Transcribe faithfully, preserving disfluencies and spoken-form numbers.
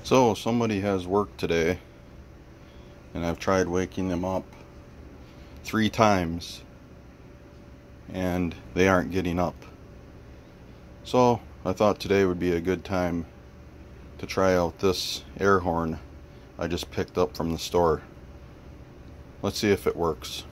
So somebody has work today, and I've tried waking them up three times and they aren't getting up. So I thought today would be a good time to try out this air horn I just picked up from the store. Let's see if it works.